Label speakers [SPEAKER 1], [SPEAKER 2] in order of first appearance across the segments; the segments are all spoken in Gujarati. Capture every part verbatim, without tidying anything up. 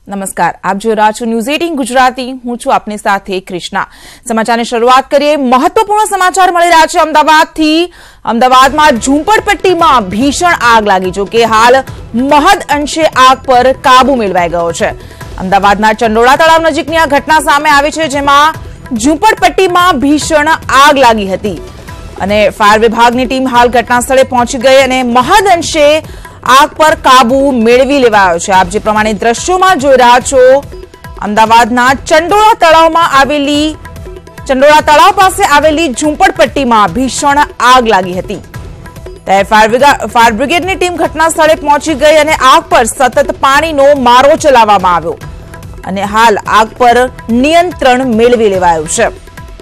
[SPEAKER 1] નમસ્કાર, આપ જોઈ રહ્યા છો ન્યૂઝ એટીન ગુજરાતી. હું છું આપની સાથે કૃષ્ણા. સમાચારની શરૂઆત કરીએ. મહત્વપૂર્ણ સમાચાર મળી રહ્યા છે અમદાવાદથી. અમદાવાદમાં ઝૂંપડપટ્ટીમાં ભીષણ આગ લાગી. જો કે હાલ મહદ અંશે આગ પર કાબુ મેળવાઈ ગયો છે. અમદાવાદના ચંડોળા તળાવ નજીકની આ ઘટના સામે આવી છે, જેમાં ઝૂંપડપટ્ટીમાં ભીષણ આગ લાગી હતી અને ફાયર વિભાગની ટીમ હાલ ઘટના સ્થળે પહોંચી ગઈ અને મહદ અંશે આગ પર કાબુ મેળવી લેવાયો છે. આપ જે પ્રમાણે દ્રશ્યોમાં જોઈ રહ્યા છો, અમદાવાદના ચંડોળા તળાવમાં આવેલી ચંડોળા તળાવ પાસે આવેલી ઝૂંપડપટ્ટીમાં ભીષણ આગ લાગી હતી. ત્યારે ફાયર બ્રિગેડની ટીમ ઘટના સ્થળે પહોંચી ગઈ અને આગ પર સતત પાણીનો મારો ચલાવવામાં આવ્યો અને હાલ આગ પર નિયંત્રણ મેળવી લેવાયું છે.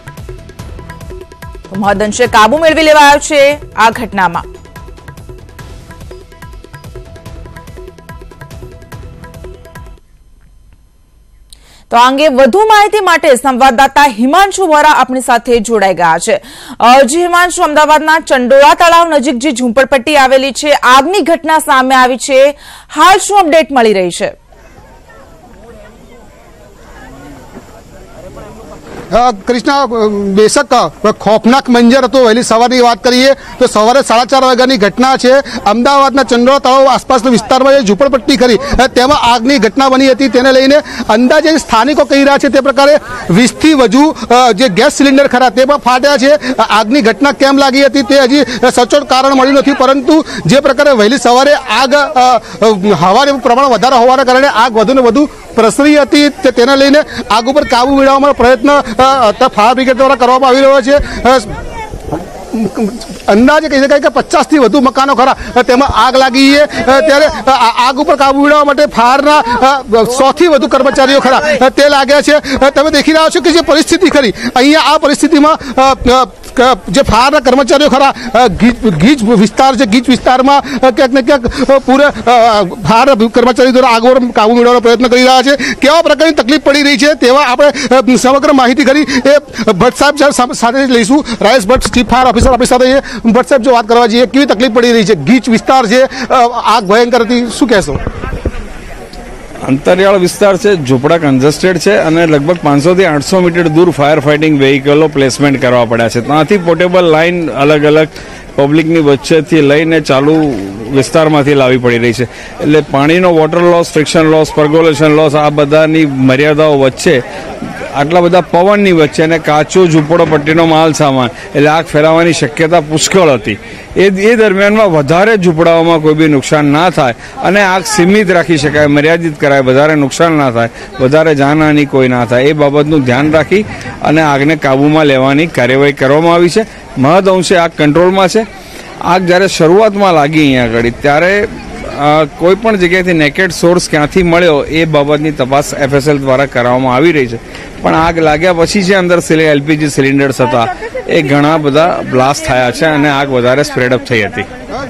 [SPEAKER 1] મહદઅંશે કાબુ મેળવી લેવાયો છે આ ઘટનામાં. તો આ અંગે વધુ માહિતી માટે સંવાદદાતા હિમાંશુ વોરા આપણી સાથે જોડાઈ ગયા છે. જી હિમાંશુ, અમદાવાદના ચંડોળા તળાવ નજીક જે ઝૂંપડપટ્ટી આવેલી છે, આગની ઘટના સામે આવી છે, હાલ શું અપડેટ મળી રહી છે?
[SPEAKER 2] કૃષ્ણા, બેશક ખોફનાક મંજર હતો. વહેલી સવારની વાત કરીએ તો સવારે સાડા ચાર વાગ્યાની ઘટના છે. અમદાવાદના ચંડોળા તળાવ આસપાસના વિસ્તારમાં જે ઝૂંપડપટ્ટી કરી તેમાં આગની ઘટના બની હતી. તેને લઈને અંદાજે સ્થાનિકો કહી રહ્યા છે તે પ્રકારે વીસ થી વધુ જે ગેસ સિલિન્ડર ખરા તે પણ ફાટ્યા છે. આગની ઘટના કેમ લાગી હતી તે હજી સચોટ કારણ મળ્યું નથી, પરંતુ જે પ્રકારે વહેલી સવારે આગ હવાનું પ્રમાણ વધારે હોવાના કારણે આગ વધુ ને વધુ પ્રસરી હતી. તેને લઈને આગ ઉપર કાબુ મેળવવાનો પ્રયત્ન ફાયર બ્રિગેડ દ્વારા કરવામાં આવી રહ્યો છે. અંદાજે કહી શકાય કે પચાસ થી વધુ મકાનો ખરા તેમાં આગ લાગી છે. ત્યારે આગ ઉપર કાબુ મેળવવા માટે ફાયરના સો થી વધુ કર્મચારીઓ ખરા તે લાગ્યા છે. તમે દેખી રહ્યા છો કે જે પરિસ્થિતિ ખરી અહીંયા આ પરિસ્થિતિમાં જે ફાયરના કર્મચારીઓ ખરા ગીચ વિસ્તાર છે, ગીચ વિસ્તારમાં ક્યાંક ને ક્યાંક પૂરે ફાયર કર્મચારીઓ દ્વારા આગ પર કાબુ મેળવવાનો પ્રયત્ન કરી રહ્યા છે. કેવા પ્રકારની તકલીફ પડી રહી છે તેવા આપણે સમગ્ર માહિતી કરી એ ભટ્ટ સાહેબ સાથે લઈશું. Rayesh Bhatt, chief fire officer આપણી સાથે. ભટ્ટ સાહેબ, જો વાત કરવા જઈએ, કેવી તકલીફ પડી રહી છે? ગીચ વિસ્તાર છે, આગ ભયંકર હતી, શું કહેશો?
[SPEAKER 3] અંતરિયાળ વિસ્તાર છે, ઝૂંપડા કન્જસ્ટેડ છે અને લગભગ પાંચસો થી આઠસો મીટર દૂર ફાયર ફાઇટિંગ વેહિકલો પ્લેસમેન્ટ કરવા પડ્યા છે. ત્યાંથી પોર્ટેબલ લાઇન અલગ અલગ પબ્લિકની વચ્ચેથી લઈને ચાલુ વિસ્તારમાંથી લાવવી પડી રહી છે. એટલે પાણીનો water loss, friction loss, percolation loss, આ બધાની મર્યાદાઓ વચ્ચે આટલા બધા પવનની વચ્ચે અને કાચો ઝૂંપડપટ્ટીનો માલ સામાન, એટલે આગ ફેલાવાની શક્યતા પુષ્કળ હતી. એ એ દરમિયાનમાં વધારે ઝૂંપડાઓમાં કોઈ બી નુકસાન ના થાય અને આગ સીમિત રાખી શકાય, મર્યાદિત કરાય, વધારે નુકસાન ના થાય, વધારે જાનહાની કોઈ ના થાય, એ બાબતનું ધ્યાન રાખી અને આગને કાબૂમાં લેવાની કાર્યવાહી કરવામાં આવી છે. મહદ અંશે આગ કંટ્રોલમાં છે. આગ જ્યારે શરૂઆતમાં લાગી અહીંયા આગળ, ત્યારે કોઈ પણ જગ્યાએથી નેકેડ સોર્સ ક્યાંથી મળ્યો એ બાબતની તપાસ એફએસએલ દ્વારા કરવામાં આવી રહી છે. પણ આગ લાગ્યા પછી જે અંદર એલપીજી સિલિન્ડર્સ હતા એ ઘણા બધા બ્લાસ્ટ થયા છે અને આગ વધારે સ્પ્રેડઅપ થઈ હતી.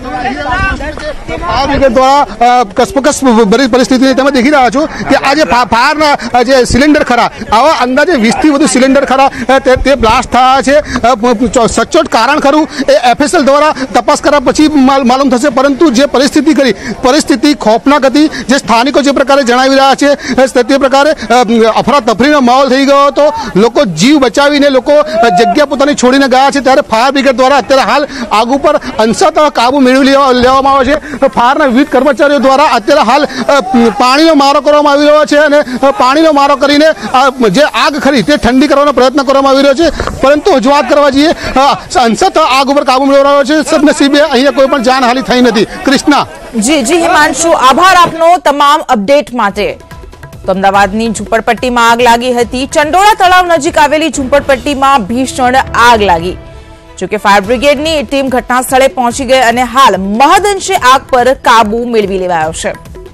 [SPEAKER 3] ફાયર બ્રિગેડ દ્વારા કસપકસ ભરી પરિસ્થિતિ તમે દેખી રહ્યા છો કે આ જે ફાયરના જે સિલિન્ડર ખરા, આવા અંદાજે વીસ થી વધુ સિલિન્ડર ખરા તે બ્લાસ્ટ થયા છે. સચોટ કારણ ખરું એ એફએસએલ દ્વારા તપાસ કર્યા પછી માલુમ થશે, પરંતુ જે પરિસ્થિતિ કરી પરિસ્થિતિ ખોફનાક હતી. જે સ્થાનિકો જે પ્રકારે જણાવી રહ્યા છે તે પ્રકારે અફરાતફરીનો માહોલ થઈ ગયો હતો. લોકો જીવ બચાવીને લોકો જગ્યા પોતાની છોડીને ગયા છે. ત્યારે ફાયર બ્રિગેડ દ્વારા અત્યારે હાલ આગ ઉપર અંશતઃ કાબુ મેળવી લેવામાં આવે છે. ફાયરના વિવિધ કર્મચારીઓ દ્વારા અત્યારે હાલ પાણીનો મારો કરવામાં આવી રહ્યો છે અને પાણીનો મારો કરીને જે આગ ખરી તે ઠંડી કરવાનો પ્રયત્ન કરવામાં આવી રહ્યો છે. પરંતુ હજુ વાત કરવા જઈએ, અંશતઃ આગ ઉપર કાબુ મેળવવાનો છે. સદનસીબે અહીંયા કોઈ પણ જાનહાનિ થઈ નથી. કૃષ્ણા.
[SPEAKER 1] જી જી હિમાંશુ, આભાર આપનો તમામ અપડેટ માટે. તો અમદાવાદની ઝૂંપડપટ્ટીમાં આગ લાગી હતી. ચંડોળા તળાવ નજીક આવેલી ઝૂંપડપટ્ટીમાં ભીષણ આગ લાગી. જોકે ફાયર બ્રિગેડની ટીમ ઘટના સ્થળે પહોંચી ગઈ અને હાલ મહદઅંશે આગ પર કાબુ મેળવી લેવાયો છે.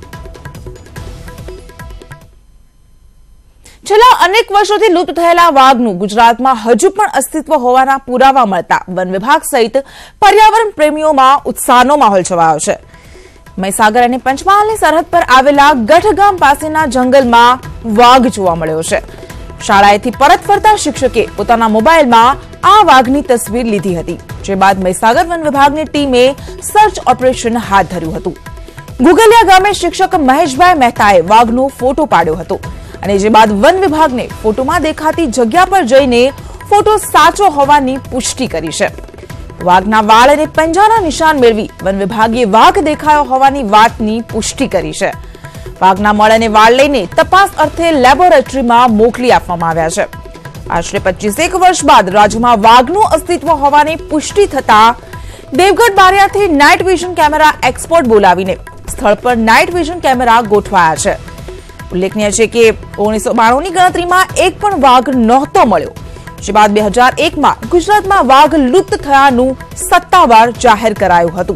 [SPEAKER 1] છેલ્લા અનેક વર્ષોથી લુપ્ત થયેલા વાઘનું ગુજરાતમાં હજુ પણ અસ્તિત્વ હોવાના પુરાવા મળતા વન વિભાગ સહિત પર્યાવરણ પ્રેમીઓમાં ઉત્સાહનો માહોલ છવાયો છે. મહીસાગર અને પંચમહાલની સરહદ પર આવેલા ગઢગામ પાસેના જંગલમાં વાઘ જોવા મળ્યો છે. શાળાએથી પરત ફરતા શિક્ષકે પોતાના મોબાઈલમાં આ વાઘની તસવીર લીધી હતી, જે બાદ મહીસાગર વન વિભાગની ટીમે સર્ચ ઓપરેશન હાથ ધર્યું હતું. ગુગલિયા ગામે શિક્ષક મહેશભાઈ મહેતાએ વાઘનો ફોટો પાડ્યો હતો અને જે બાદ વન વિભાગને ફોટોમાં દેખાતી જગ્યા પર જઈને ફોટો સાચો હોવાની પુષ્ટિ કરી છે. વાઘના વાળ અને પંજાના નિશાન મેળવી વન વિભાગે વાઘ દેખાયો હોવાની વાતની પુષ્ટિ કરી છે. વાઘના મળ અને વાળ લઈને તપાસ અર્થે લેબોરેટરીમાં મોકલી આપવામાં આવ્યા છે. આશરે પચીસેક વર્ષ બાદ રાજ્યમાં વાઘનું અસ્તિત્વ હોવાની પુષ્ટિ થતા દેવગઢ બારિયાથી નાઇટ વિઝન કેમેરા એક્સપર્ટ બોલાવીને સ્થળ પર નાઇટ વિઝન કેમેરા ગોઠવાયા છે. ઉલ્લેખનીય છે કે ઓગણીસો બાણું ની ગણતરીમાં એક પણ વાઘ નહોતો મળ્યો, જે બાદ બે હજાર એકમાં ગુજરાતમાં વાઘ લુપ્ત થયાનું સત્તાવાર જાહેર કરાયું હતું.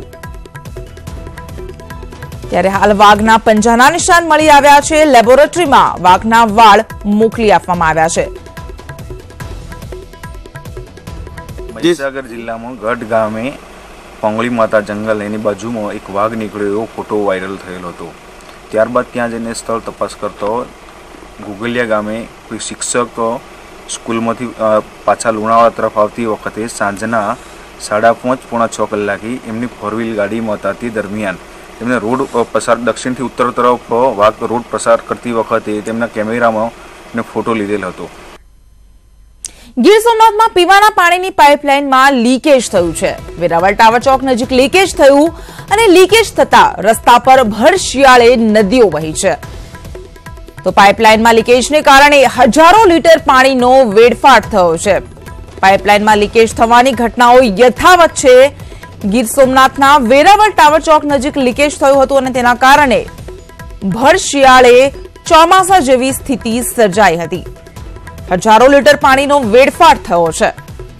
[SPEAKER 1] ત્યારે હાલ વાઘના પંજાના નિશાન મળી આવ્યા છે. લેબોરેટરીમાં વાઘના વાળ મોકલી આપવામાં આવ્યા છે.
[SPEAKER 4] મહીસાગર જિલ્લામાં ગઢ ગામે પોંગળી માતા જંગલ એની બાજુમાં એક વાઘ નીકળ્યો એવો ફોટો વાયરલ થયેલો હતો. ત્યારબાદ ત્યાં જઈને સ્થળ તપાસ કરતો ગુગલિયા ગામે કોઈ શિક્ષક સ્કૂલમાંથી પાછા લુણાવાડા તરફ આવતી વખતે સાંજના સાડા પાંચ પોણા છ કલાકે એમની ફોર વ્હીલ ગાડીમાં હતા. તે દરમિયાન તેમને રોડ પસાર દક્ષિણથી ઉત્તર તરફ વાઘ રોડ પસાર કરતી વખતે તેમના કેમેરામાં એમને ફોટો લીધેલો હતો.
[SPEAKER 1] ગીર સોમનાથમાં પીવાના પાણીની પાઇપલાઇનમાં લીકેજ થયું છે. વેરાવળ ટાવર ચોક નજીક લીકેજ થયું અને લીકેજ થતા રસ્તા પર ભર શિયાળે નદીઓ વહી છે. તો પાઇપલાઇનમાં લીકેજને કારણે હજારો લીટર પાણીનો વેડફાટ થયો છે. પાઇપલાઇનમાં લીકેજ થવાની ઘટનાઓ યથાવત છે. ગીર સોમનાથના વેરાવળ ટાવર ચોક નજીક લીકેજ થયું હતું અને તેના કારણે ભર શિયાળે ચોમાસા જેવી સ્થિતિ સર્જાઈ હતી. હજારો લીટર પાણીનો વેડફાટ થયો છે.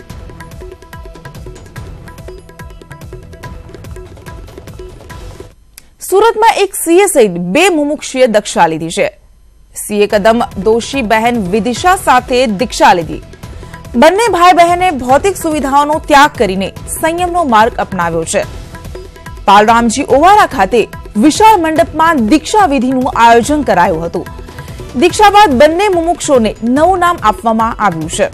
[SPEAKER 1] સુરતમાં એક સીએ સહિત બે મુમુક્ષુએ દીક્ષા લીધી છે. સીએ કદમ દોશી બહેન વિદિશા સાથે દીક્ષા લીધી. બંને ભાઈ બહેને ભૌતિક સુવિધાઓનો ત્યાગ કરીને સંયમનો માર્ગ અપનાવ્યો છે. પાલરામજી ઓવારા ખાતે વિશાળ મંડપમાં દીક્ષા વિધિનું આયોજન કરાયું હતું. દીક્ષા બાદ બંને મુમુક્ષોને નવું નામ આપવામાં આવ્યું છે.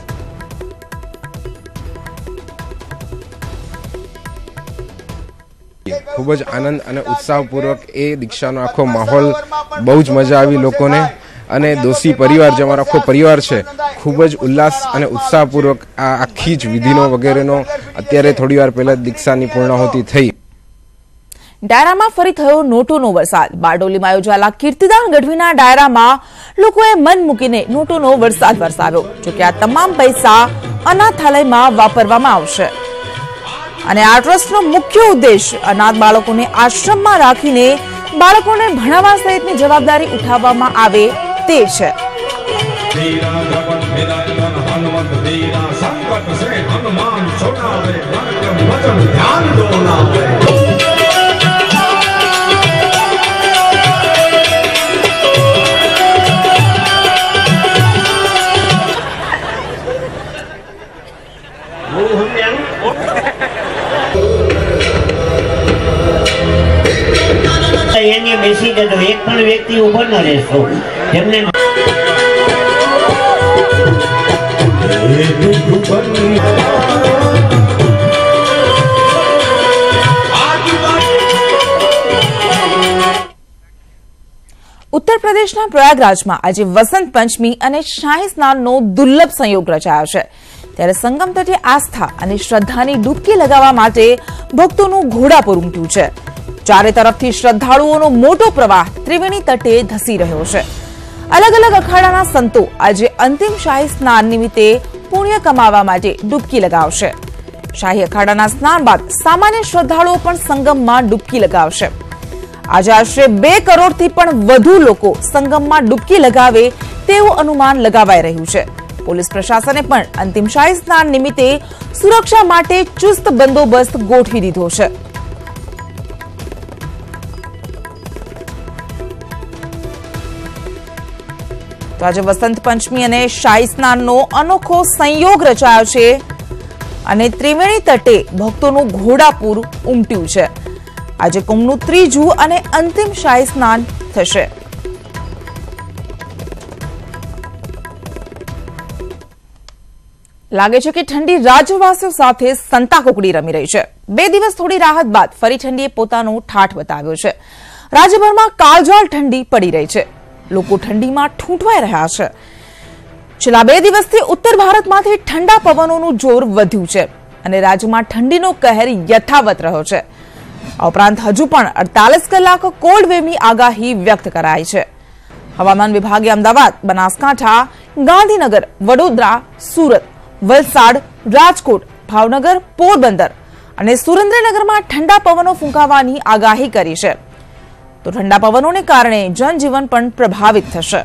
[SPEAKER 5] ખૂબ જ આનંદ અને ઉત્સાહપૂર્વક એ દીક્ષાનો આખો માહોલ બહુ જ મજા આવી લોકોને. અને દોશી પરિવાર જે અમારો આખો પરિવાર છે ખૂબ જ ઉલ્લાસ અને ઉત્સાહપૂર્વક આ આખી જ વિધિનો વગેરેનો અત્યારે થોડી વાર પહેલા દીક્ષાની પૂર્ણાહુતિ થઈ.
[SPEAKER 1] ડાયરામાં ફરી થયો નોટોનો વરસાદ. બારડોલીમાં યોજાયેલા કીર્તિદાન ગઢવીના ડાયરામાં લોકોએ મન મૂકીને નોટોનો વરસાદ વરસાવ્યો. જોકે આ તમામ પૈસા અનાથાલયમાં વાપરવામાં આવશે અને આ ટ્રસ્ટનો મુખ્ય ઉદ્દેશ અનાથ બાળકોને આશ્રમમાં રાખીને બાળકોને ભણાવવા સહિતની જવાબદારી ઉઠાવવામાં આવે તે છે.
[SPEAKER 6] એને બેસી જતો એક પણ વ્યક્તિ ઉભો ન રહેતો. એમને
[SPEAKER 1] ઉત્તર પ્રદેશના પ્રયાગરાજમાં આજે વસંત પંચમી અને શાહી સ્નાનનો દુર્લભ સંયોગ રચાયો છે. ત્યારે સંગમ તટે આસ્થા અને શ્રદ્ધાની ડૂબકી લગાવવા માટે ભક્તોનું ઘોડાપુર ઉમટ્યું છે. ચારે તરફથી શ્રદ્ધાળુઓનો મોટો પ્રવાહ ત્રિવેણી તટે ધસી રહ્યો છે. અલગ અલગ અખાડાના સંતો આજે અંતિમ શાહી સ્નાન નિમિત્તે પુણ્ય કમાવા માટે ડૂબકી લગાવશે. શાહી અખાડાના સ્નાન બાદ સામાન્ય શ્રદ્ધાળુઓ પણ સંગમમાં ડૂબકી લગાવશે. આજે આશરે બે કરોડથી પણ વધુ લોકો સંગમમાં ડૂબકી લગાવે તેવું અનુમાન લગાવાઈ રહ્યું છે. પોલીસ પ્રશાસને પણ અંતિમ શાહી સ્નાન નિમિત્તે સુરક્ષા માટે ચુસ્ત બંદોબસ્ત ગોઠવી દીધો છે. તો આજે વસંત પંચમી અને શાહી સ્નાનનો અનોખો સંયોગ રચાયો છે અને ત્રિવેણી તટે ભક્તોનું ઘોડાપુર ઉમટ્યું છે. આજે કુંભનું ત્રીજું અને અંતિમ શાહી સ્નાન થશે. લાગે છે કે ઠંડી રાજ્યવાસીઓ સાથે સંતાકુકડી રમી રહી છે. બે દિવસ થોડી રાહત બાદ ફરી ઠંડીએ પોતાનો ઠાઠ બતાવ્યો છે રાજ્યભરમાં કાળઝાળ ઠંડી પડી રહી છે. લોકો ઠંડીમાં ઠૂંઠવાઈ રહ્યા છે. છેલ્લા બે દિવસથી ઉત્તર ભારતમાંથી ઠંડા પવનોનું જોર વધ્યું છે અને રાજ્યમાં ઠંડીનો કહેર યથાવત રહ્યો છે. આ ઉપરાંત હજુ પણ અડતાલીસ કલાક કોલ્ડ વેવની આગાહી વ્યક્ત કરાઈ છે. હવામાન વિભાગે અમદાવાદ, બનાસકાંઠા, ગાંધીનગર, વડોદરા, સુરત, વલસાડ, રાજકોટ, ભાવનગર, પોરબંદર અને સુરેન્દ્રનગરમાં ઠંડા પવનો ફૂંકાવાની આગાહી કરી છે. તો ઠંડા પવનોને કારણે જનજીવન પણ પ્રભાવિત થશે.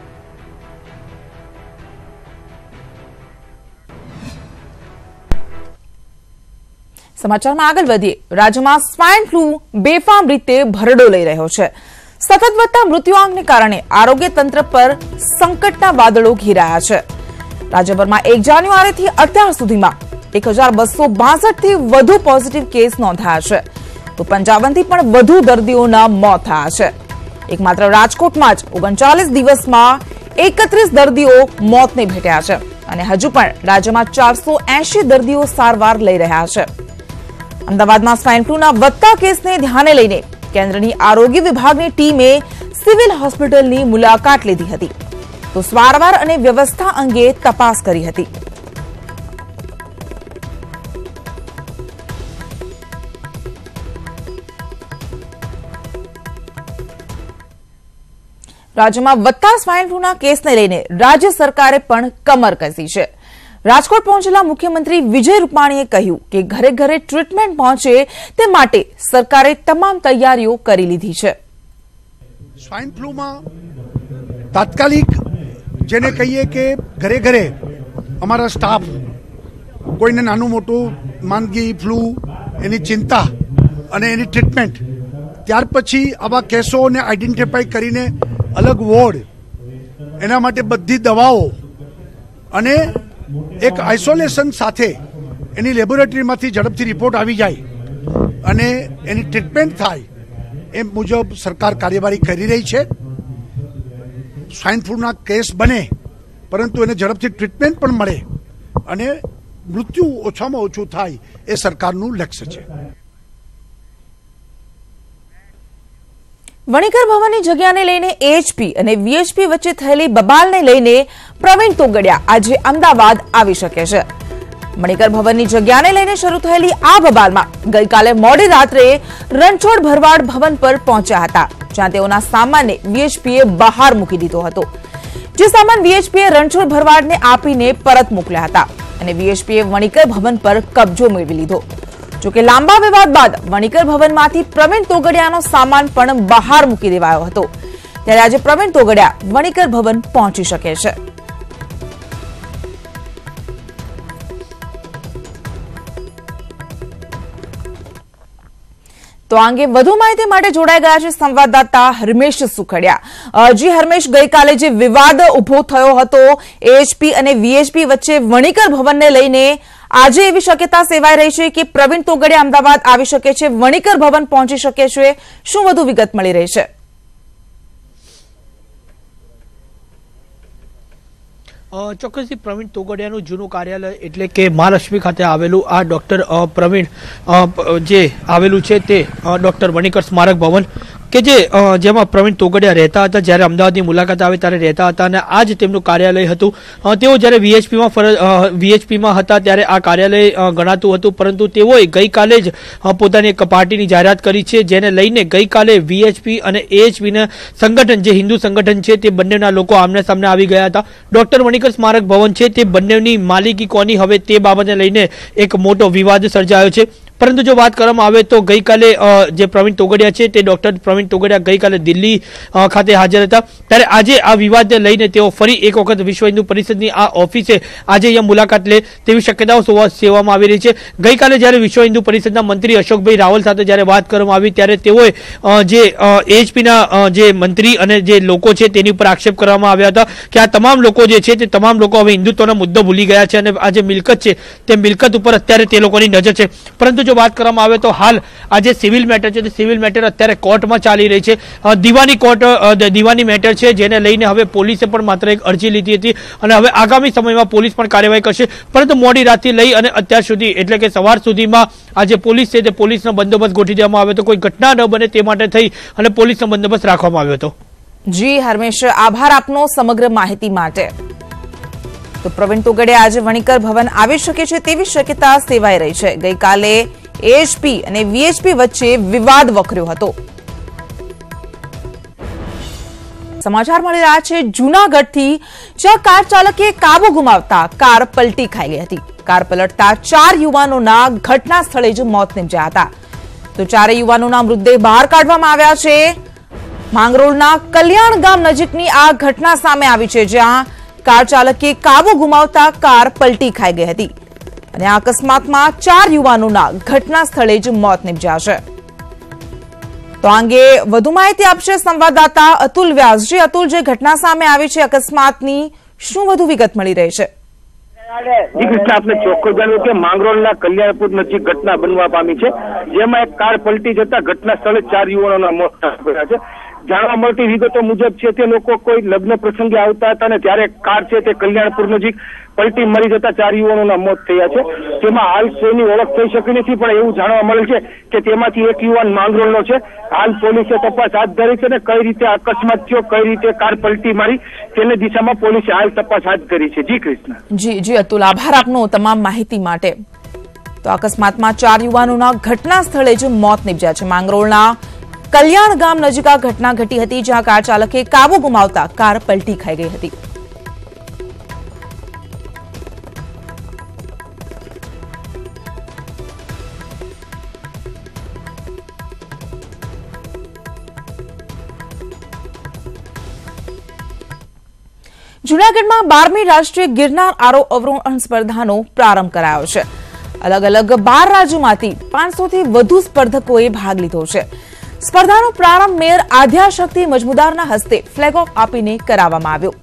[SPEAKER 1] સમાચારમાં આગળ વધીએ. રાજ્યમાં સ્વાઇન ફ્લૂ બેફામ રીતે ભરડો લઈ રહ્યો છે. સતત વધતા મૃત્યુઆંકને કારણે આરોગ્ય તંત્ર પર સંકટના વાદળો ઘેરાયા છે. રાજ્યભરમાં એક જાન્યુઆરીથી અત્યાર સુધીમાં એક હજાર બસો બાસઠ થી વધુ પોઝિટિવ કેસ નોંધાયા છે. તો પંચાવન થી પણ વધુ દર્દીઓના મોત થયા છે. એકમાત્ર રાજકોટમાં જ ઓગણચાલીસ દિવસમાં એકત્રીસ દર્દીઓ મોતને ભેટ્યા છે અને હજુ પણ રાજ્યમાં ચારસો એંશી દર્દીઓ સારવાર લઈ રહ્યા છે. અમદાવાદમાં સ્વાઇન ફ્લૂના વધતા કેસને ધ્યાને લઈને કેન્દ્રની આરોગ્ય વિભાગની ટીમે સિવિલ હોસ્પિટલની મુલાકાત લીધી હતી. તો સારવાર અને વ્યવસ્થા અંગે તપાસ કરી હતી. રાજ્યમાં વધતા સ્વાઇન ફ્લૂના કેસને લઈને રાજ્ય સરકારે પણ કમર કસી છે. રાજકોટ પહોંચેલા મુખ્યમંત્રી વિજય રૂપાણીએ કહ્યું કે ઘરે ઘરે ટ્રીટમેન્ટ પહોંચે તે માટે સરકારે તમામ તૈયારીઓ કરી લીધી છે.
[SPEAKER 7] સ્વાઇન ફ્લૂમાં તાત્કાલિક જેને કહીએ કે ઘરે ઘરે અમારા સ્ટાફ કોઈને નાનું મોટું માંદગી, ફ્લૂ, એની ચિંતા અને એની ટ્રીટમેન્ટ, ત્યાર પછી આવા કેસોને આઈડેન્ટિફાઈ કરીને અલગ વોર્ડ, એના માટે બધી દવાઓ અને એક આઇસોલેશન સાથે એની લેબોરેટરીમાંથી ઝડપથી રિપોર્ટ આવી જાય અને એની ટ્રીટમેન્ટ થાય એ મુજબ સરકાર કાર્યવાહી કરી રહી છે. સ્વાઇન ફ્લૂના કેસ બને પરંતુ એને ઝડપથી ટ્રીટમેન્ટ પણ મળે અને મૃત્યુ ઓછામાં ઓછું થાય એ સરકારનું લક્ષ્ય છે.
[SPEAKER 1] વણીકર ભવનની જગ્યાને લઈને એએચપી અને વીએચપી વચ્ચે થયેલી બબાલને લઈને પ્રવીણ તોગડિયા આજે અમદાવાદ આવી શકે છે. વણીકર ભવનની જગ્યાને લઈને શરૂ થયેલી આ બબાલમાં ગઈકાલે મોડી રાત્રે રણછોડ ભરવાડ ભવન પર પહોંચ્યા હતા, જ્યાં તેઓના સામાનને વીએચપીએ બહાર મૂકી દીધો હતો. જે સામાન વીએચપીએ રણછોડ ભરવાડને આપીને પરત મોકલ્યા હતા અને વીએચપીએ વણીકર ભવન પર કબજો મેળવી લીધો. જોકે લાંબા વિવાદ બાદ વણીકર ભવનમાંથી પ્રવીણ તોગડિયાનો સામાન પણ બહાર મૂકી દેવાયો હતો. ત્યારે આજે પ્રવીણ તોગડિયા વણીકર ભવન પહોંચી શકે છે. તો આ અંગે વધુ માહિતી માટે જોડાઈ ગયા છે સંવાદદાતા હરમેશ સુખડિયા. જી હરમેશ, ગઈકાલે જે વિવાદ ઉભો થયો હતો એએચપી અને વીએચપી વચ્ચે વણીકર ભવનને લઈને, આજે એવી શક્યતા સેવાઈ રહી છે કે પ્રવીણ તોગડિયા અમદાવાદ આવી શકે છે, વણીકર ભવન પહોંચી શકે છે. શું વધુ વિગત મળી રહી છે?
[SPEAKER 8] ચોક્કસથી પ્રવીણ તોગડિયાનું જૂનું કાર્યાલય એટલે કે મહાલક્ષ્મી ખાતે આવેલું આ ડોક્ટર પ્રવીણ જે આવેલું છે તે ડોક્ટર વણીકર સ્મારક ભવન કે જે જેમાં પ્રવીણ તોગડિયા રહેતા હતા, જ્યારે અમદાવાદની મુલાકાત આવે ત્યારે રહેતા હતા અને આ જ તેમનું કાર્યાલય હતું. તેઓ જ્યારે વીએચપીમાં ફરજ વીએચપીમાં હતા ત્યારે આ કાર્યાલય ગણાતું હતું, પરંતુ તેઓએ ગઈકાલે જ પોતાની એક પાર્ટીની જાહેરાત કરી છે, જેને લઈને ગઈકાલે વીએચપી અને એએચપીના સંગઠન, જે હિન્દુ સંગઠન છે, તે બંનેના લોકો આમને સામને આવી ગયા હતા. ડોક્ટર વણીકર સ્મારક ભવન છે તે બંનેની માલિકી કોની, હવે તે બાબતને લઈને એક મોટો વિવાદ સર્જાયો છે. પરંતુ જો વાત કરવામાં આવે તો ગઈકાલે જે પ્રવીણ તોગડિયા છે તે ડોક્ટર પ્રવીણ તોગડિયા ગઈકાલે દિલ્હી ખાતે હાજર હતા, ત્યારે આજે આ વિવાદને લઈને તેઓ ફરી એક વખત વિશ્વ હિન્દુ પરિષદની આ ઓફિસે આજે અહીંયા મુલાકાત લે તેવી શક્યતાઓ સેવામાં આવી રહી છે. ગઈકાલે જ્યારે વિશ્વ હિન્દુ પરિષદના મંત્રી અશોકભાઈ રાવલ સાથે જ્યારે વાત કરવામાં આવી ત્યારે તેઓએ જે એએચપીના જે મંત્રી અને જે લોકો છે તેની ઉપર આક્ષેપ કરવામાં આવ્યા હતા કે આ તમામ લોકો જે છે તે તમામ લોકો હવે હિન્દુત્વનો મુદ્દો ભૂલી ગયા છે અને આ જે મિલકત છે તે મિલકત ઉપર અત્યારે તે લોકોની નજર છે. પરંતુ જો વાત કરવામાં આવે તો હાલ આ જે સિવિલ મેટર છે તે સિવિલ મેટર અત્યારે કોર્ટમાં ચાલી રહી છે. દીવાની કોર્ટ દીવાની મેટર છે, જેને લઈને હવે પોલીસે પણ માત્ર એક અરજી લીધી હતી અને હવે આગામી સમયમાં પોલીસ પણ કાર્યવાહી કરશે. પરંતુ મોડી રાતથી લઈ અને અત્યાર સુધી એટલે કે સવાર સુધીમાં આ જે પોલીસ છે તે પોલીસનો બંદોબસ્ત ગોઠવી દેવામાં આવ્યો હતો. કોઈ ઘટના ન બને તે માટે થઈ અને પોલીસનો બંદોબસ્ત રાખવામાં આવ્યો હતો.
[SPEAKER 1] જી હરમેશ, આભાર આપનો સમગ્ર માહિતી માટે. તો પ્રવીણ તોગડિયા આજે વણીકર ભવન આવી શકે છે તેવી શક્યતા સેવાઈ રહી છે. ગઈકાલે એએચપી અને વીએચપી વચ્ચે વિવાદ વકર્યો હતો. સમાચાર મળી રહ્યા છે જૂનાગઢથી, જ્યાં કાર ચાલકે કાબુ ગુમાવતા કાર પલટી ખાઈ ગઈ હતી. કાર પલટતા ચાર યુવાનોના ઘટના સ્થળે જ મોત નીપજ્યા હતા. તો ચારેય યુવાનોના મૃતદેહ બહાર કાઢવામાં આવ્યા છે. માંગરોળના કલ્યાણ ગામ નજીકની આ ઘટના સામે આવી છે, જ્યાં કાર ચાલકે કાબુ ગુમાવતા કાર પલટી ખાઈ ગઈ હતી અને આ અકસ્માતમાં ચાર યુવાનોના ઘટના સ્થળે જ મોત નીપજ્યા છે. તો આ અંગે વધુ માહિતી આપશે સંવાદદાતા અતુલ વ્યાસ. જે અતુલ, જે ઘટના સામે આવી છે અકસ્માતની, શું વધુ વિગત મળી રહી છે?
[SPEAKER 9] જી કૃષ્ણ, આપને ચોખ્ખું જણાવ્યું કે માંગરોળના કલ્યાણપુર નજીક ઘટના બનવા પામી છે, જેમાં એક કાર પલટી જતા ઘટના સ્થળે ચાર યુવાનોના મોત થયા છે. જાણવા મળતી વિગતો મુજબ છે તે લોકો કોઈ લગ્ન પ્રસંગે આવતા હતા અને ત્યારે કાર છે તે કલ્યાણપુર નજીક પલટી મરી જતા ચાર યુવાનોના મોત થયા છે. તેમાં હાલ કોઈની ઓળખ થઈ શકી નથી, પણ એવું જાણવા મળે છે કે તેમાંથી એક યુવાન માંગરોળનો છે. હાલ પોલીસે તપાસ હાથ ધરી છે અને કઈ રીતે અકસ્માત થયો, કઈ રીતે કાર પલટી મારી તેની દિશામાં પોલીસે હાલ તપાસ હાથ ધરી છે. જી કૃષ્ણ.
[SPEAKER 1] જી જી અતુલ, આભાર આપનો તમામ માહિતી માટે. તો અકસ્માતમાં ચાર યુવાનોના ઘટના સ્થળે જ મોત નીપજ્યા છે. માંગરોળના કલ્યાણ ગામ નજીક આ ઘટના ઘટી હતી, જ્યાં કાર ચાલકે કાબુ ગુમાવતા કાર પલટી ખાઈ ગઈ હતી. જૂનાગઢમાં બારમી રાષ્ટ્રીય ગિરનાર આરોહ અવરોહણ સ્પર્ધાનો પ્રારંભ કરાયો છે. અલગ અલગ બાર રાજ્યોમાંથી પાંચસો થી વધુ સ્પર્ધકોએ ભાગ લીધો છે. સ્પર્ધાનો પ્રારંભ મેયર આદ્યાશક્તિ મજમુદારના હસ્તે ફ્લેગ ઓફ આપીને કરાવવામાં આવ્યો.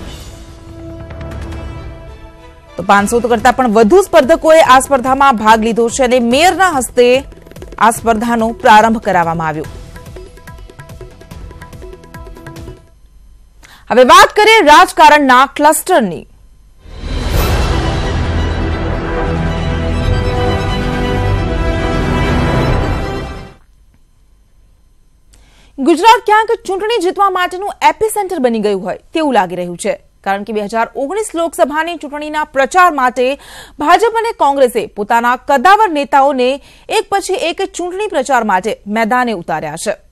[SPEAKER 1] તો પાંચસો કરતા પણ વધુ સ્પર્ધકોએ આ સ્પર્ધામાં ભાગ લીધો છે અને મેયરના હસ્તે આ સ્પર્ધાનો પ્રારંભ કરાવવામાં આવ્યો. હવે વાત કરીએ રાજકારણના ક્લસ્ટરની. ગુજરાત ક્યાંક ચૂંટણી જીતવા માટેનું એપીસેન્ટર બની ગયું હોય તેવું લાગી રહ્યું છે, કારણ કે બે હજાર ઓગણીસ લોકસભાની ચૂંટણીના પ્રચાર માટે ભાજપ અને કોંગ્રેસે પોતાના કદાવર નેતાઓને એક પછી એક ચૂંટણી પ્રચાર માટે મેદાને ઉતાર્યા છે.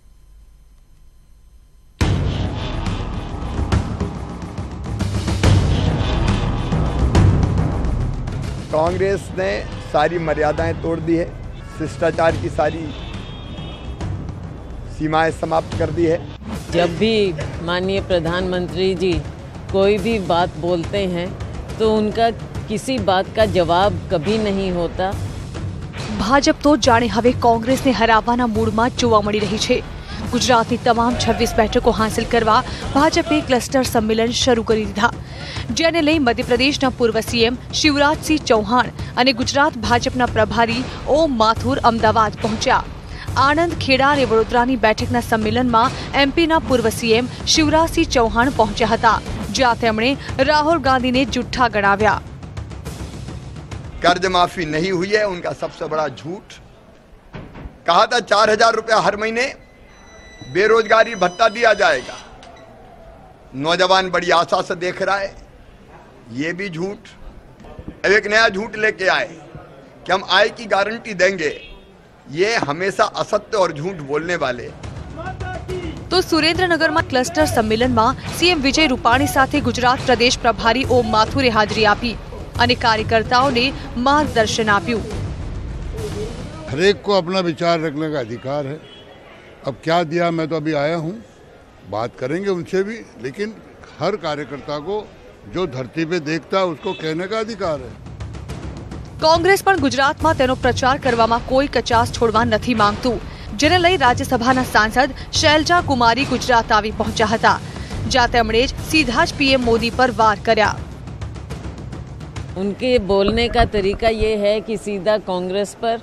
[SPEAKER 10] कांग्रेस ने सारी मर्यादाएं तोड़ दी है, शिष्टाचार की सारी सीमाएं समाप्त कर दी है.
[SPEAKER 11] जब भी माननीय प्रधानमंत्री जी कोई भी बात बोलते हैं तो उनका किसी बात का जवाब कभी नहीं होता.
[SPEAKER 12] भाजप तो जाने હવે કોંગ્રેસને હરાવવાના મૂડમાં જોવા મળી રહી છે. ગુજરાતની તમામ છવ્વીસ બેઠકો હાંસલ કરવા ભાજપે ક્લસ્ટર સંમેલન શરૂ કરી દીધા, જેને લઈ મધ્યપ્રદેશના પૂર્વ સીએમ શિવરાજસિંહ ચૌહાણ અને ગુજરાત ભાજપના પ્રભારી ઓમ માથુર અમદાવાદ પહોંચ્યા. આણંદ, ખેડા અને વડોદરાની બેઠકના સંમેલનમાં એમપીના પૂર્વ સીએમ શિવરાજસિંહ ચૌહાણ પહોંચ્યા હતા, જ્યાં તેમણે રાહુલ ગાંધીને જુઠ્ઠા ગણાવ્યા.
[SPEAKER 10] कर्ज माफी नहीं हुई है उनका सबसे बड़ा झूठ. कहा था चार हजार रुपया हर महीने बेरोजगारी भत्ता दिया जाएगा. नौजवान बड़ी आशा से देख रहा है, ये भी झूठ. अब एक नया झूठ लेके आए कि हम आय की गारंटी देंगे. ये हमेशा असत्य और झूठ बोलने वाले.
[SPEAKER 12] तो सुरेन्द्रनगરમાં ક્લસ્ટર સંમેલનમાં સીએમ વિજય રૂપાણી સાથે ગુજરાત પ્રદેશ પ્રભારી ઓમ માથુરે હાજરી આપી અને કાર્યકर्ताओं मार्गदर्शन आप्યું.
[SPEAKER 13] हर एक को अपना विचार रखने का अधिकार है. अब क्या दिया, मैं तो अभी आया हूँ, बात करेंगे उनसे भी, लेकिन हर कार्यकर्ता को जो धरती पे देखता है उसको कहने का अधिकार है.
[SPEAKER 12] કોંગ્રેસ પણ ગુજરાતમાં તેનો પ્રચાર કરવામાં કોઈ કચાસ છોડવા નથી માંગતું, જેને લઈ રાજ્યસભાના સાંસદ શૈલજા કુમારી ગુજરાત આવી પહોંચ્યા હતા, જ્યાં તેમણે જ સીધા જ પીએમ મોદી પર વાર કર્યા.
[SPEAKER 11] उनके बोलने का तरीका ये है कि सीधा कांग्रेस पर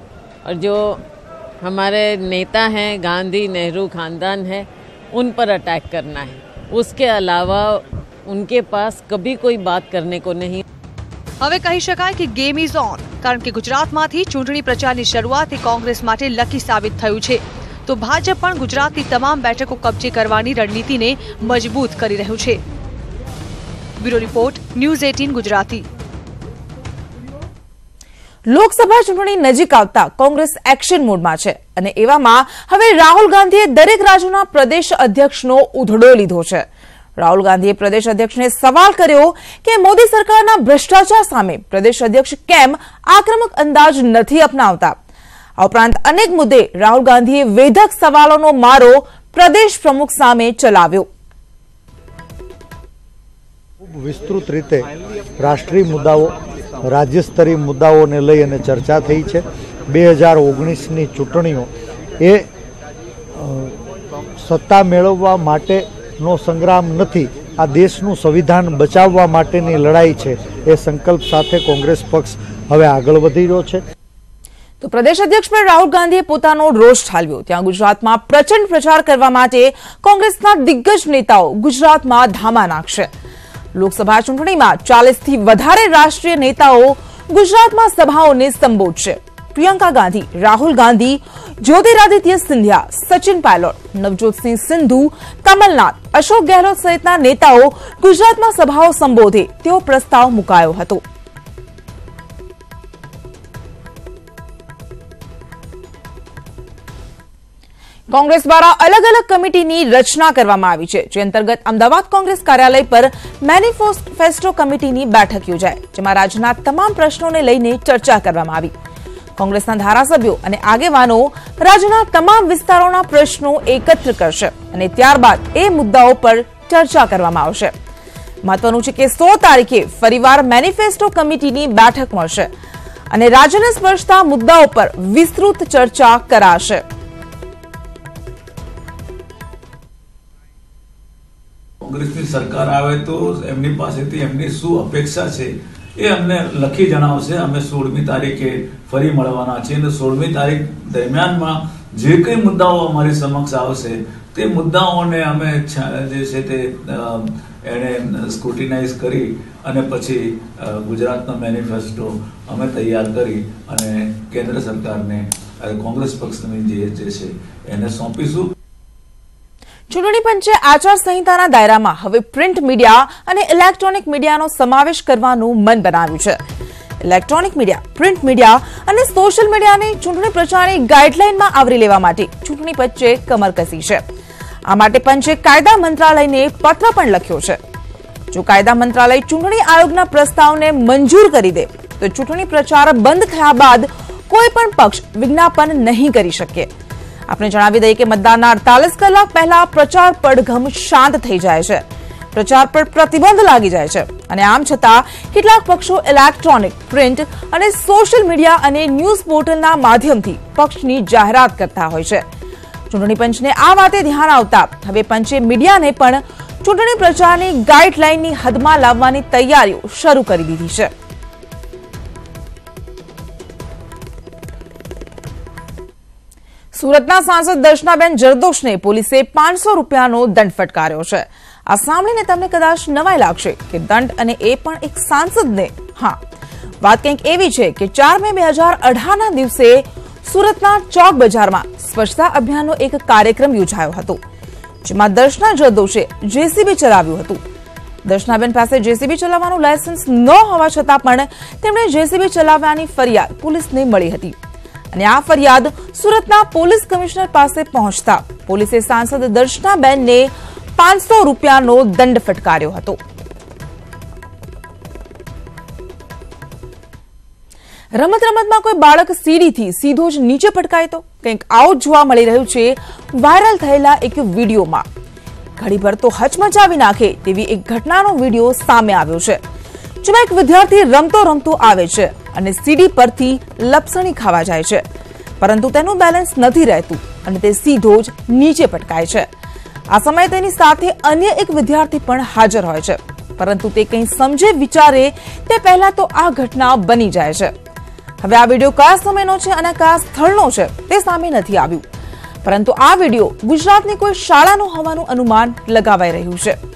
[SPEAKER 11] और जो हमारे नेता हैं, गांधी नेहरू खानदान है, उन पर अटैक करना है। उसके अलावा उनके पास कभी कोई बात करने को नहीं।
[SPEAKER 12] હવે કહી શકાય કે ગેમ ઇઝ ઓન, કારણ કે ગુજરાતમાંથી ચૂંટણી પ્રચારની શરૂઆત એ કોંગ્રેસ માટે લકી સાબિત થયું છે, તો ભાજપ પણ ગુજરાતની તમામ બેઠકો કબજે કરવાની રણનીતિને મજબૂત કરી રહ્યું છે। બ્યુરો રિપોર્ટ, ન્યૂઝ અઠારહ ગુજરાતી।
[SPEAKER 1] લોકસભા ચૂંટણી નજીક આવતા કોંગ્રેસ એક્શન મોડમાં છે અને એવામાં હવે રાહુલ ગાંધીએ દરેક રાજ્યોના પ્રદેશ અધ્યક્ષનો ઉધડો લીધો છે। રાહુલ ગાંધીએ પ્રદેશ અધ્યક્ષને સવાલ કર્યો કે મોદી સરકારના ભ્રષ્ટાચાર સામે પ્રદેશ અધ્યક્ષ કેમ આક્રમક અંદાજ નથી અપનાવતા। આ ઉપરાંત અનેક મુદ્દે રાહુલ ગાંધીએ વેધક સવાલોનો મારો પ્રદેશ પ્રમુખ સામે ચલાવ્યો।
[SPEAKER 14] ખૂબ વિસ્તૃત રીતે રાષ્ટ્રીય મુદ્દાઓ, રાજ્ય સ્તરીય મુદ્દાઓને લઈ અને ચર્ચા થઈ છે। બે હજાર ઓગણીસની ચૂંટણીઓ એ સત્તા મેળવવા માટે નો સંગ્રામ નથી, આ દેશનું સંવિધાન બચાવવા માટેની લડાઈ છે। એ સંકલ્પ સાથે કોંગ્રેસ પક્ષ હવે આગળ વધી રહ્યો છે।
[SPEAKER 1] તો પ્રદેશ અધ્યક્ષ પર રાહુલ ગાંધીએ પોતાનો રોષ ઠાલવ્યો। ત્યાં ગુજરાતમાં પ્રચંડ પ્રચાર કરવા માટે કોંગ્રેસના દિગ્ગજ નેતાઓ ગુજરાતમાં ધામા નાખશે। લોકસભા ચૂંટણીમાં ચાલીસ થી વધારે રાષ્ટ્રીય નેતાઓ ગુજરાતમાં સભાઓને સંબોધશે। પ્રિયંકા ગાંધી, રાહુલ ગાંધી, જ્યોતિરાદિત્ય સિંધિયા, સચિન પાયલોટ, નવજોતસિંહ સિંધુ, કમલનાથ, અશોક ગેહલોત સહિતના નેતાઓ ગુજરાતમાં સભાઓ સંબોધે તેવો પ્રસ્તાવ મુકાયો હતો। કોંગ્રેસ દ્વારા અલગ અલગ કમિટીની રચના કરવામાં આવી છે, જે અંતર્ગત અમદાવાદ કોંગ્રેસ કાર્યાલય પર મેનિફેસ્ટો કમિટીની બેઠક યોજાઈ, જેમાં રાજ્યના તમામ પ્રશ્નોને લઈને ચર્ચા કરવામાં આવી। કોંગ્રેસના ધારાસભ્યો અને આગેવાનો રાજ્યના તમામ વિસ્તારોના પ્રશ્નો એકત્ર કરશે અને ત્યારબાદ એ મુદ્દાઓ પર ચર્ચા કરવામાં આવશે। મહત્વનું છે કે સો તારીખે ફરીવાર મેનિફેસ્ટો કમિટીની બેઠક મળશે અને રાજ્યને સ્પર્શતા મુદ્દાઓ પર વિસ્તૃત ચર્ચા કરાશે।
[SPEAKER 15] કોંગ્રેસની સરકાર આવે તો એમની પાસેથી એમની શું અપેક્ષા છે એ અમને લખી જણાવશે। અમે સોળમી તારીખે ફરી મળવાના છીએ અને સોળમી તારીખ દરમિયાનમાં જે કંઈ મુદ્દાઓ અમારી સમક્ષ આવશે તે મુદ્દાઓને અમે જે છે તે એને સ્ક્રુટિનાઇઝ કરી અને પછી ગુજરાતનો મેનિફેસ્ટો અમે તૈયાર કરી અને કેન્દ્ર સરકારને કોંગ્રેસ પક્ષની જે છે એને સોંપીશું।
[SPEAKER 1] ચૂંટણી પંચે આચાર સંહિતાના દાયરામાં હવે પ્રિન્ટ મીડિયા અને ઇલેક્ટ્રોનિક મીડિયાનો સમાવેશ કરવાનું મન બનાવ્યું છે। ઇલેક્ટ્રોનિક મીડિયા, પ્રિન્ટ મીડિયા અને સોશિયલ મીડિયાને ચૂંટણી પ્રચારની ગાઈડલાઈનમાં આવરી લેવા માટે ચૂંટણી પંચે કમર કસી છે। આ માટે પંચે કાયદા મંત્રાલયને પત્ર પણ લખ્યો છે। જો કાયદા મંત્રાલય ચૂંટણી આયોગના પ્રસ્તાવને મંજૂર કરી દે તો ચૂંટણી પ્રચાર બંધ થયા બાદ કોઈ પણ પક્ષ વિજ્ઞાપન નહીં કરી શકે। આપણે જણાવી દઈએ કે મતદાનના અડતાલીસ કલાક પહેલા પ્રચાર પડઘમ શાંત થઈ જાય છે, પ્રચાર પર પ્રતિબંધ લાગી જાય છે અને આમ છતાં કેટલાક પક્ષો ઇલેક્ટ્રોનિક, પ્રિન્ટ અને સોશિયલ મીડિયા અને ન્યૂઝ પોર્ટલના માધ્યમથી પક્ષની જાહેરાત કરતા હોય છે। ચૂંટણી પંચને આ વાતે ધ્યાન આવતા હવે પંચે મીડિયાને પણ ચૂંટણી પ્રચારની ગાઈડલાઈનની હદમાં લાવવાની તૈયારીઓ શરૂ કરી દીધી છે। સુરતના સાંસદ દર્શનાબેન જરદોશને પોલીસે પાંચસો રૂપિયાનો દંડ ફટકાર્યો છે। આ સાંભળીને તમને કદાચ નવાઈ લાગશે કે દંડ અને એ પણ એક સાંસદને। હા, વાત કંઈક એવી છે કે ચાર મે બે હજાર અઢારના દિવસે સુરતના ચોક બજારમાં સ્વચ્છતા અભિયાનનો એક કાર્યક્રમ યોજાયો હતો, જેમાં દર્શના જરદોશે જેસીબી ચલાવ્યું હતું। દર્શનાબેન પાસે જેસીબી ચલાવવાનું લાયસન્સ ન હોવા છતાં પણ તેમણે જેસીબી ચલાવવાની ફરિયાદ પોલીસને મળી હતી અને આ ફરિયાદ સુરતના પોલીસ કમિશનર પાસે પહોંચતા પોલીસે સાંસદ દર્શનાબેનને પાંચસો રૂપિયાનો દંડ ફટકાર્યો હતો। રમત રમતમાં કોઈ બાળક સીડીથી સીધો જ નીચે પટકાય તો કંઈક આવું જોવા મળી રહ્યું છે વાયરલ થયેલા એક વિડીયોમાં। ઘડીભર તો હચમચાવી નાખે તેવી એક ઘટનાનો વિડીયો સામે આવ્યો છે, જેમાં એક વિદ્યાર્થી રમતો રમતો આવે છે અને સીડી પરથી લપસણી ખાવા જાય છે, પરંતુ તેનું બેલેન્સ નથી રહેતું અને તે સીધો જ નીચે પટકાય છે। આ સમયે તેની સાથે અન્ય એક વિદ્યાર્થી પણ હાજર હોય છે, પરંતુ તે કંઈ સમજે વિચારે તે પહેલા તો આ ઘટના બની જાય છે। હવે આ વિડીયો કયા સમયનો છે અને કયા સ્થળનો છે તે સામે નથી આવ્યું, પરંતુ આ વિડીયો ગુજરાતની કોઈ શાળાનો હોવાનું અનુમાન લગાવાઈ રહ્યું છે।